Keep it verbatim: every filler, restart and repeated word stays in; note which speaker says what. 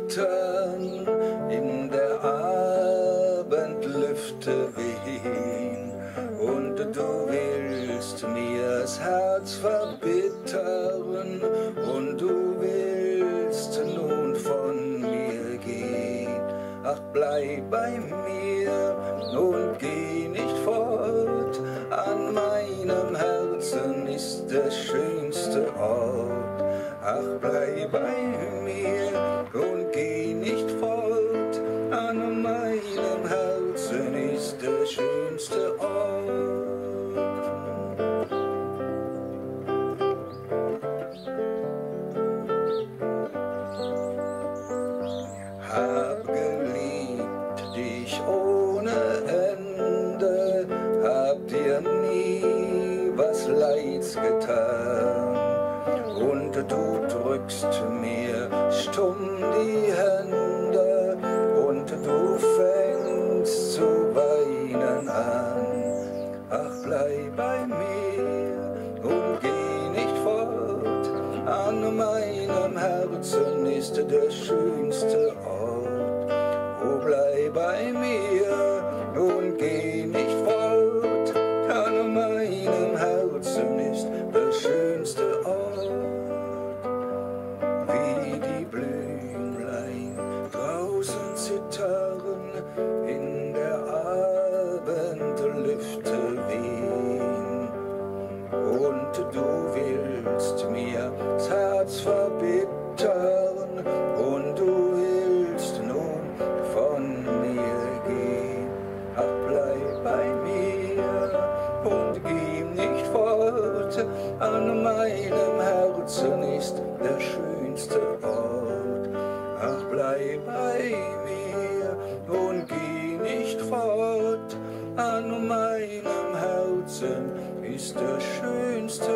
Speaker 1: zittern, in der Abendlüfte weh'n, und du willst mirs Herz verbittern, und du willst nun von mir gehen. Ach, bleib bei mir und geh nicht fort, an meinem Herzen ist der schönste Ort. Ach, bleib bei mir und geh nicht fort, an meinem Herzen ist der schönste Ort. Hab geliebt dich ohne Ende, hab dir nie was Leids getan, und du drückst mir stumm die Hände, und du fängst zu weinen an. Ach, bleib bei mir und geh nicht fort, an meinem Herzen ist der schönste Ort. Oh, bleib bei mir und geh nicht fort, an meinem Herzen ist der schönste Ort. Wie die Blümlein draußen zittern, in der Abendlüfte weh'n, und du willst mir das Herz verbittern, und du willst nun von mir gehen. Ach, bleib bei mir und geh nicht fort, an meinem Herzen ist der schönste Ort. Ach, bleib bei mir und geh nicht fort, an meinem Herzen ist der schönste